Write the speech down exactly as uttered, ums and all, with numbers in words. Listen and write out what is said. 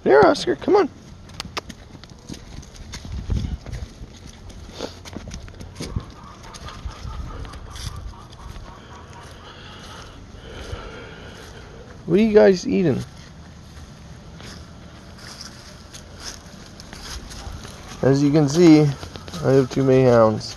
Here, Oscar, come on. What are you guys eating? As you can see, I have too many hounds.